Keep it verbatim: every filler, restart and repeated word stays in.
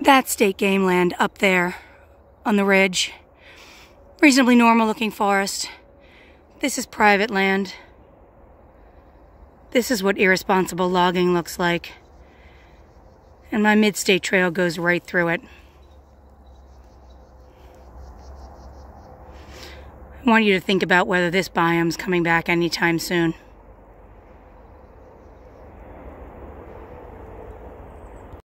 That's state game land up there on the ridge. Reasonably normal looking forest. This is private land. This is what irresponsible logging looks like. And my Midstate trail goes right through it. I want you to think about whether this biome's coming back anytime soon.